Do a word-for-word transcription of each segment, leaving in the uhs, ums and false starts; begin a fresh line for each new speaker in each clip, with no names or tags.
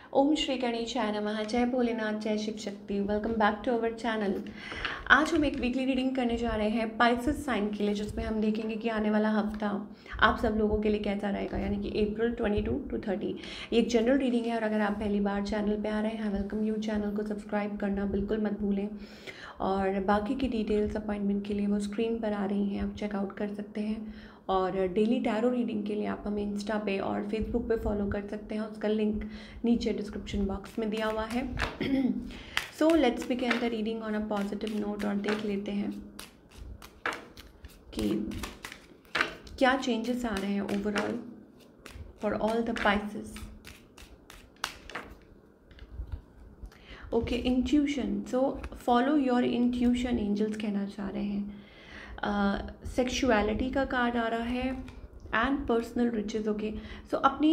ओम श्री गणेशाय नमः। जय भोलेनाथ, जय Shiv Shakti. Welcome back to our channel. आज हम एक वीकली रीडिंग करने जा रहे हैं पाइसेस साइन के लिए, जिसमें हम देखेंगे कि आने वाला हफ्ता आप सब लोगों के लिए कैसा रहेगा, यानी कि अप्रैल बाईस टू तीस। ये एक जनरल रीडिंग है और अगर आप पहली बार चैनल पे आ रहे हैं, वेलकम यू। चैनल को सब्सक्राइब करना बिल्कुल मत भूलें और बाकी की डिटेल्स अपॉइंटमेंट के लिए वो स्क्रीन पर आ रही हैं, आप चेकआउट कर सकते हैं। और डेली टैरो रीडिंग के लिए आप हमें इंस्टा पे और फेसबुक पे फॉलो कर सकते हैं, उसका लिंक नीचे डिस्क्रिप्शन बॉक्स में दिया हुआ है। So let's begin the reading on a positive note और देख लेते हैं कि क्या चेंजेस आ रहे हैं overall for all the Pisces. Okay, intuition. So follow your intuition, angels कहना चाह रहे हैं। सेक्सुअलिटी uh, का कार्ड आ रहा है and personal riches. Okay, so अपनी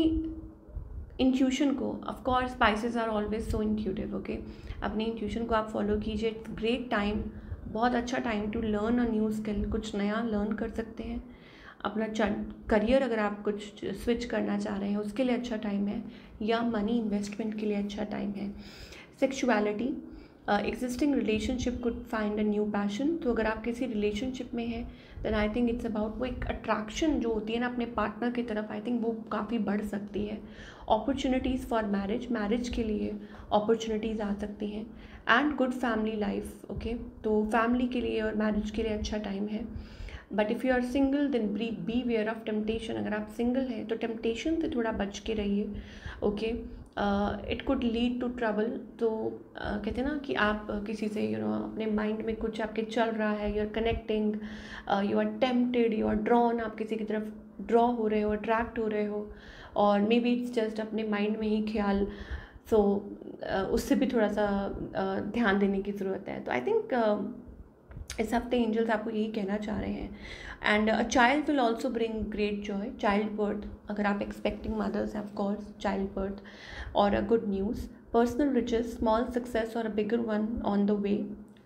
इंट्यूशन को, of course Pisces are always so intuitive. Okay, अपनी इंट्यूशन को आप फॉलो कीजिए। ग्रेट टाइम, बहुत अच्छा time to learn a new skill, कुछ नया लर्न कर सकते हैं। अपना करियर अगर आप कुछ स्विच करना चाह रहे हैं उसके लिए अच्छा टाइम है, या मनी इन्वेस्टमेंट के लिए अच्छा टाइम है। Sexuality, existing relationship could find a new passion. तो अगर आप किसी रिलेशनशिप में हैं then I think it's about, वो एक अट्रैक्शन जो होती है ना अपने पार्टनर की तरफ, आई थिंक वो काफ़ी बढ़ सकती है। अपॉर्चुनिटीज़ फॉर मैरिज, मैरिज के लिए अपॉर्चुनिटीज़ आ सकती हैं। And good family life. Okay, तो फैमिली के लिए और मैरिज के लिए अच्छा टाइम है। But if you are single then be beware of temptation. अगर आप सिंगल हैं तो टेम्पटेशन से थोड़ा बच के रहिए। Okay, it could lead to trouble. तो uh, कहते हैं ना कि आप uh, किसी से यू you नो know, अपने माइंड में कुछ आपके चल रहा है, you are connecting, you are tempted, you are drawn, आप किसी की तरफ ड्रॉ हो रहे हो, अट्रैक्ट हो रहे हो, और मे बी इट्स जस्ट अपने माइंड में ही ख्याल। सो so, uh, उससे भी थोड़ा सा uh, ध्यान देने की ज़रूरत है। तो आई थिंक uh, इस हफ्ते एंजल्स आपको यही कहना चाह रहे हैं। And a child will also bring great joy. Child birth, अगर आप एक्सपेक्टिंग मदर्स हैं, ऑफ कोर्स चाइल्ड बर्थ और a good news. Personal riches, small success और a bigger one on the way.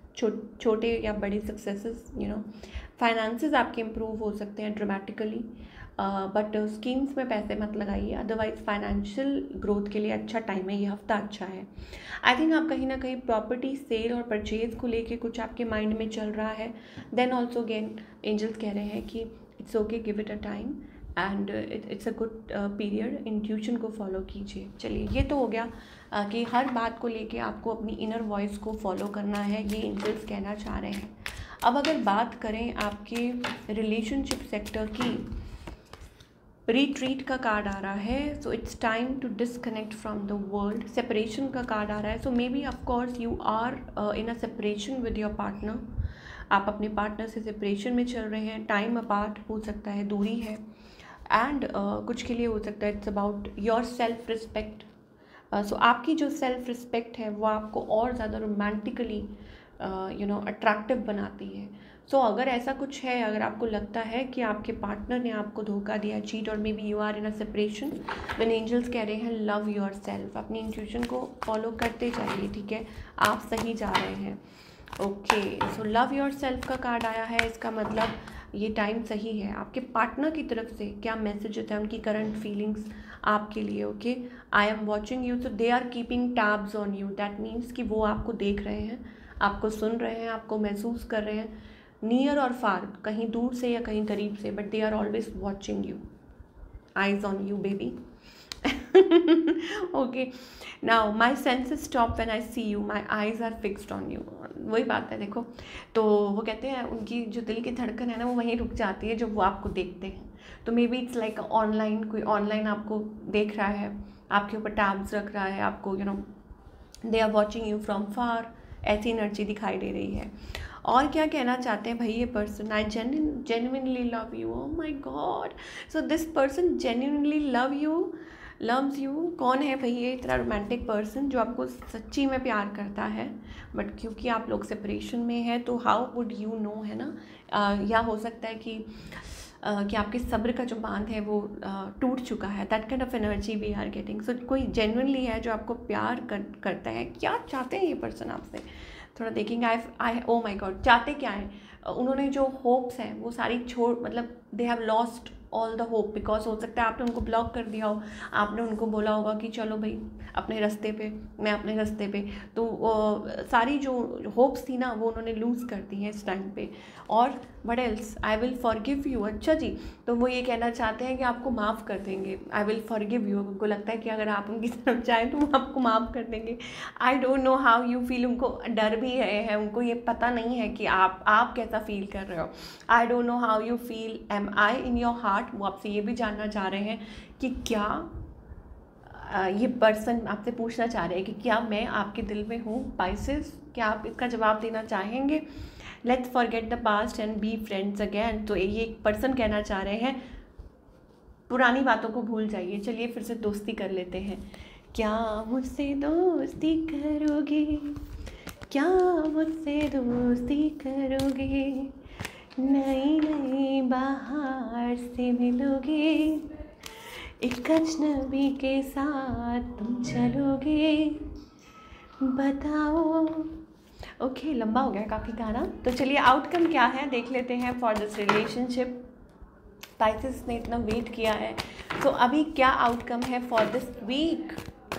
छोटे या बड़े सक्सेसेस, यू नो। फाइनेंसेस आपके improve हो सकते हैं ड्रामेटिकली, बट स्कीम्स में पैसे मत लगाइए, अदरवाइज फाइनेंशियल ग्रोथ के लिए अच्छा टाइम है, ये हफ्ता अच्छा है। आई थिंक आप कहीं ना कहीं प्रॉपर्टी सेल और परचेज को लेके कुछ आपके माइंड में चल रहा है। देन ऑल्सो अगेन एंजल्स कह रहे हैं कि it's okay, give it a time and it's a good period. Intuition को फॉलो कीजिए। चलिए, ये तो हो गया uh, कि हर बात को लेके आपको अपनी इनर वॉइस को फॉलो करना है, ये एंजल्स कहना चाह रहे हैं। अब अगर बात करें आपके रिलेशनशिप सेक्टर की, रिट्रीट का कार्ड आ रहा है। So it's time to disconnect from the world. Separation का कार्ड आ रहा है। So maybe of course you are in a separation with your partner. आप अपने पार्टनर से सेपरेशन में चल रहे हैं, टाइम अपार्ट हो सकता है, दूरी है। एंड uh, कुछ के लिए हो सकता है it's about your self respect. So आपकी जो सेल्फ रिस्पेक्ट है वो आपको और ज़्यादा रोमांटिकली यू नो अट्रैक्टिव बनाती है। सो so, अगर ऐसा कुछ है, अगर आपको लगता है कि आपके पार्टनर ने आपको धोखा दिया, चीट, और maybe you are in a separation, when angels कह रहे हैं लव योर सेल्फ। अपनी इंट्यूशन को फॉलो करते जाइए, ठीक है, आप सही जा रहे हैं। Okay, so love yourself का कार्ड आया है। इसका मतलब ये टाइम सही है। आपके पार्टनर की तरफ से क्या मैसेज होता है, उनकी करंट फीलिंग्स आपके लिए। Okay, I am watching you, so they are keeping tabs on you. That means कि वो आपको देख रहे हैं, आपको सुन रहे हैं, आपको महसूस कर रहे हैं, नियर और फार, कहीं दूर से या कहीं करीब से, but they are always watching you, eyes on you baby. Okay, now my senses stop when I see you, my eyes are fixed on you. वही बात है, देखो, तो वो कहते हैं उनकी जो दिल की धड़कन है ना वो वहीं रुक जाती है जब वो आपको देखते हैं। तो maybe it's like online, कोई ऑनलाइन आपको देख रहा है, आपके ऊपर टैब्स रख रहा है, आपको you know they are watching you from far, ऐसी एनर्जी दिखाई दे रही है। और क्या कहना चाहते हैं भाई ये person, I genuine genuinely love you. Oh my God, so this person genuinely love you, loves you. कौन है भाई ये इतना रोमांटिक पर्सन जो आपको सच्ची में प्यार करता है, बट क्योंकि आप लोग सेपरेशन में हैं तो हाउ वुड यू नो, है ना। uh, या हो सकता है कि Uh, कि आपके सब्र का जो बांध है वो uh, टूट चुका है। That kind of energy we are getting. So कोई जेन्युइनली है जो आपको प्यार कर, करता है। क्या चाहते हैं ये पर्सन आपसे, थोड़ा देखेंगे। आई आई ओ माय गॉड, चाहते क्या है, uh, उन्होंने जो होप्स हैं वो सारी छोड़, मतलब they have lost all the hope, because हो सकता है आपने उनको ब्लॉक कर दिया हो, आपने उनको बोला होगा कि चलो भाई अपने रास्ते पे, मैं अपने रास्ते पे, तो uh, सारी जो होप्स थी ना वो उन्होंने लूज़ कर दी हैं इस टाइम पे। और but else I will forgive you, अच्छा जी, तो वो ये कहना चाहते हैं कि आपको माफ़ कर देंगे, आई विल फॉरगिव यू। उनको लगता है कि अगर आप उनकी तरफ जाएँ तो वो आपको माफ़ कर देंगे। I don't know how you feel, उनको डर भी है, है उनको ये पता नहीं है कि आप आप कैसा फील कर रहे हो। I don't know how you feel, am I in your heart, वो आपसे ये भी जानना चाह रहे हैं कि क्या ये पर्सन आपसे पूछना चाह रहे हैं कि क्या मैं आपके दिल में हूँ पाइसेस, क्या आप इसका जवाब देना चाहेंगे। Let's forget the past and be friends again, तो ये एक पर्सन कहना चाह रहे हैं पुरानी बातों को भूल जाइए, चलिए फिर से दोस्ती कर लेते हैं। क्या मुझसे दोस्ती करोगे, क्या मुझसे दोस्ती करोगे, नई नई बाहर से मिलोगे, एक अजनबी के साथ तुम चलोगे, बताओ। ओके, लंबा हो गया काफ़ी गाना, तो चलिए आउटकम क्या है देख लेते हैं फॉर दिस रिलेशनशिप। पाइसेस ने इतना वेट किया है, तो अभी क्या आउटकम है for this week.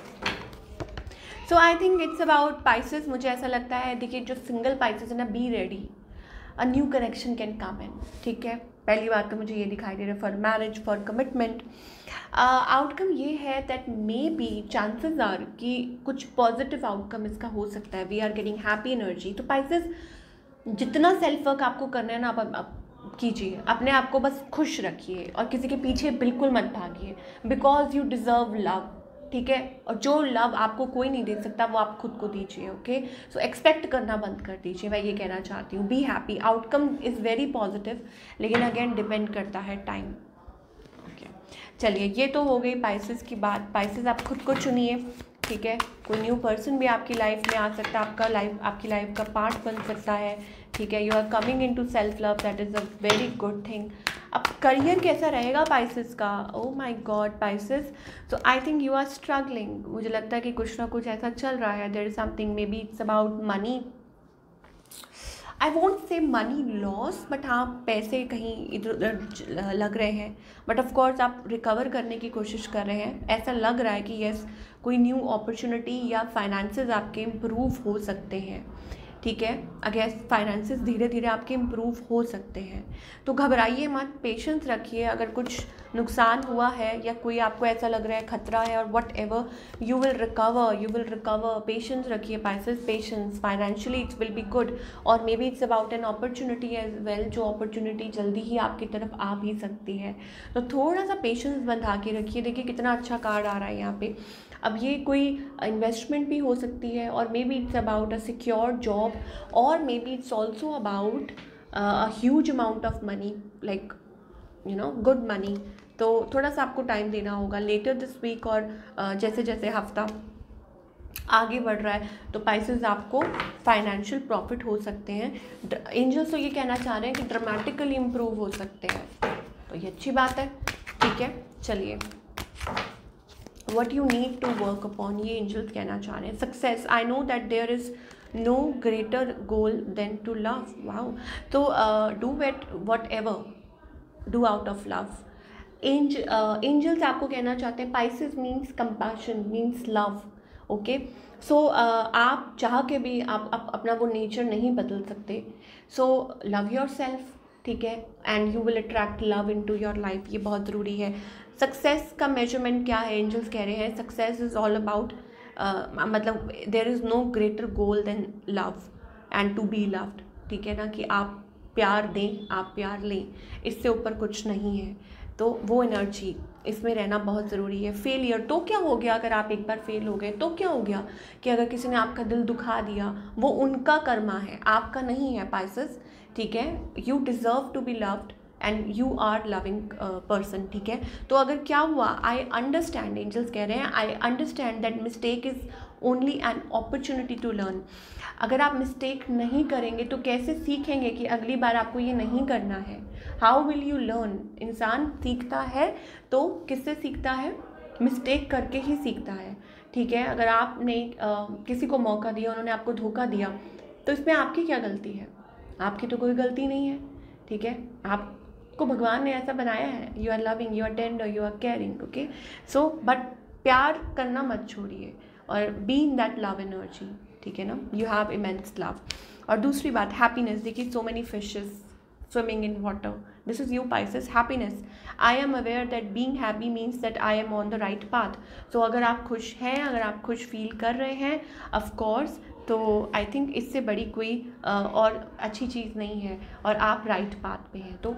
So I think it's about Pisces, मुझे ऐसा लगता है, देखिए जो सिंगल पाइसेस है ना, be ready, a new connection can come in, ठीक है। पहली बात तो मुझे ये दिखाई दे रहा है for marriage, for commitment. Outcome ये है that maybe chances are कि कुछ पॉजिटिव आउटकम इसका हो सकता है। We are getting happy energy. तो पाइसेस जितना सेल्फ वर्क आपको करना है ना, आप, आप कीजिए, अपने आप को बस खुश रखिए और किसी के पीछे बिल्कुल मत भागिए, बिकॉज यू डिज़र्व लव, ठीक है। और जो लव आपको कोई नहीं दे सकता वो आप खुद को दीजिए, ओके। सो एक्सपेक्ट करना बंद कर दीजिए, मैं ये कहना चाहती हूँ। Be happy, outcome is very positive, लेकिन अगेन डिपेंड करता है टाइम, ओके। चलिए, ये तो हो गई पाइसेस की बात। पाइसेस आप खुद को चुनिए, ठीक है। कोई न्यू पर्सन भी आपकी लाइफ में आ सकता है, आपका लाइफ आपकी लाइफ का पार्ट बन सकता है, ठीक है। You are coming into self love, that is a very good thing. अब करियर कैसा रहेगा पाइसेस का, oh my God Pisces, so I think you are struggling. मुझे लगता है कि कुछ ना कुछ ऐसा चल रहा है, there is something, maybe it's about money, I won't say money loss, but हाँ पैसे कहीं इधर उधर लग रहे हैं, बट ऑफ कोर्स आप रिकवर करने की कोशिश कर रहे हैं। ऐसा लग रहा है कि यस, कोई न्यू अपॉर्चुनिटी या फाइनेंसेस आपके इम्प्रूव हो सकते हैं, ठीक है। अगर फाइनेंसेस धीरे धीरे आपके इम्प्रूव हो सकते हैं, तो घबराइए मत, पेशेंस रखिए। अगर कुछ नुकसान हुआ है या कोई आपको ऐसा लग रहा है खतरा है और whatever, you will recover, you will recover. Patience रखिए Pisces, patience, financially it's will be good, और maybe it's about an opportunity as well, जो अपॉर्चुनिटी जल्दी ही आपकी तरफ आ भी सकती है। तो थोड़ा सा पेशेंस बंधा के रखिए। देखिए कितना अच्छा कार्ड आ रहा है यहाँ पे। अब ये कोई इन्वेस्टमेंट भी हो सकती है, और maybe it's about a secure job, और maybe it's also about a huge amount of money, like you know good money. तो थोड़ा सा आपको टाइम देना होगा लेटर दिस वीक, और uh, जैसे जैसे हफ्ता आगे बढ़ रहा है तो पाइसेस आपको फाइनेंशियल प्रॉफिट हो सकते हैं। एंजल्स तो ये कहना चाह रहे हैं कि ड्रामेटिकली इम्प्रूव हो सकते हैं, तो ये अच्छी बात है, ठीक है। चलिए, what you need to work upon, ये एंजल्स कहना चाह रहे हैं। Success, I know that there is no greater goal than to love, wow. तो do whatever do, out of love लव। एंज एंजल्स आपको कहना चाहते हैं Pisces means compassion, means love, okay. So आप चाह के भी आप, आप अपना वो नेचर नहीं बदल सकते। सो लव योर सेल्फ, ठीक है, and you will attract love into your life, ये बहुत ज़रूरी है। सक्सेस का मेजरमेंट क्या है, एंजल्स कह रहे हैं सक्सेस इज़ ऑल अबाउट, मतलब there is no greater goal than love and to be loved, ठीक है ना, कि आप प्यार दें, आप प्यार लें, इससे ऊपर कुछ नहीं है। तो वो एनर्जी इसमें रहना बहुत ज़रूरी है। फेलियर तो क्या हो गया, अगर आप एक बार फेल हो गए तो क्या हो गया, कि अगर किसी ने आपका दिल दुखा दिया वो उनका कर्मा है, आपका नहीं है पाइसेस, ठीक है। You deserve to be loved and you are loving person, ठीक है। तो अगर क्या हुआ, आई अंडरस्टैंड, एंजल्स कह रहे हैं I understand that mistake is only an opportunity to learn. अगर आप मिस्टेक नहीं करेंगे तो कैसे सीखेंगे कि अगली बार आपको ये नहीं करना है। हाउ विल यू लर्न, इंसान सीखता है तो किससे सीखता है, मिस्टेक करके ही सीखता है, ठीक है। अगर आपने uh, किसी को मौका दिया, उन्होंने आपको धोखा दिया, तो इसमें आपकी क्या गलती है, आपकी तो कोई गलती नहीं है, ठीक है। आप आपको भगवान ने ऐसा बनाया है, you are loving, you are tender, you are caring, okay. So but प्यार करना मत छोड़िए और be in that love energy, ठीक है ना, यू हैव इमेंस लव। और दूसरी बात हैप्पीनेस, देखिए so many fishes swimming in water, this is you Pisces, happiness. I am aware that being happy means that I am on the right path. So अगर आप खुश हैं, अगर आप खुश फील कर रहे हैं of course, तो आई थिंक इससे बड़ी कोई uh, और अच्छी चीज़ नहीं है और आप राइट पाथ पे हैं, तो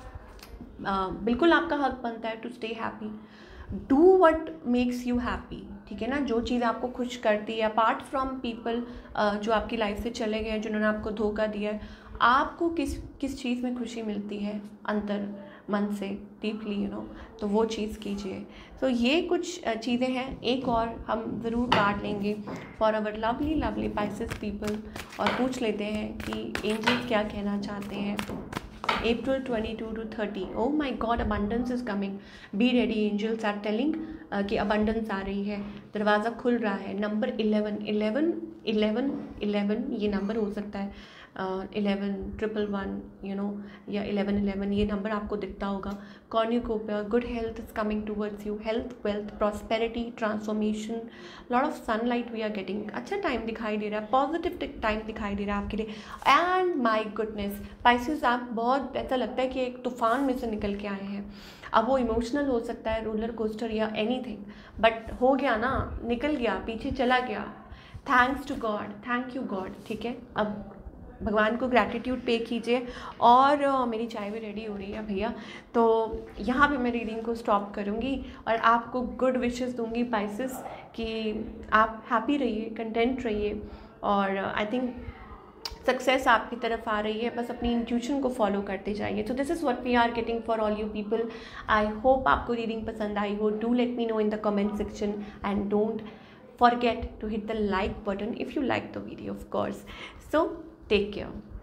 uh, बिल्कुल आपका हक बनता है to stay happy, do what makes you happy, ठीक है ना। जो चीज़ आपको खुश करती है अपार्ट फ्रॉम पीपल जो आपकी लाइफ से चले गए, जिन्होंने आपको धोखा दिया है, आपको किस किस चीज़ में खुशी मिलती है अंतर मन से डीपली, यू नो, तो वो चीज़ कीजिए। तो ये कुछ चीज़ें हैं, एक और हम ज़रूर बांट लेंगे for our lovely lovely Pisces people, और पूछ लेते हैं कि एंजल्स क्या कहना चाहते हैं। April twenty-two to thirty, oh my God, abundance is coming, be ready, angels are telling uh, कि abundance आ रही है, दरवाज़ा खुल रहा है। Number eleven eleven eleven eleven ये नंबर हो सकता है, eleven triple one, you know, या इलेवन इलेवन ये नंबर आपको दिखता होगा। Cornucopia, good health is coming towards you, health, wealth, prosperity, transformation, lot of sunlight we are getting, अच्छा टाइम दिखाई दे रहा है, पॉजिटिव टाइम दिखाई दे रहा है आपके लिए। एंड माई गुडनेस पाइसेस, आप बहुत ऐसा लगता है कि एक तूफान में से निकल के आए हैं। अब वो इमोशनल हो सकता है, रोलर कोस्टर या एनीथिंग, बट हो गया ना, निकल गया, पीछे चला गया, thanks to God, thank you God, ठीक है। अब भगवान को ग्रैटिट्यूड पे कीजिए। और uh, मेरी चाय भी रेडी हो रही है भैया, तो यहाँ पे मैं रीडिंग को स्टॉप करूँगी और आपको गुड विशेस दूँगी पाइसेस कि आप हैप्पी रहिए, कंटेंट रहिए, और आई थिंक सक्सेस आपकी तरफ आ रही है, बस अपनी इंट्यूशन को फॉलो करते जाइए। तो this is what we are getting for all you people. I hope आपको रीडिंग पसंद आई हो। Do let me know in the comment section and don't forget to hit the like button if you like the video, of course. So take care.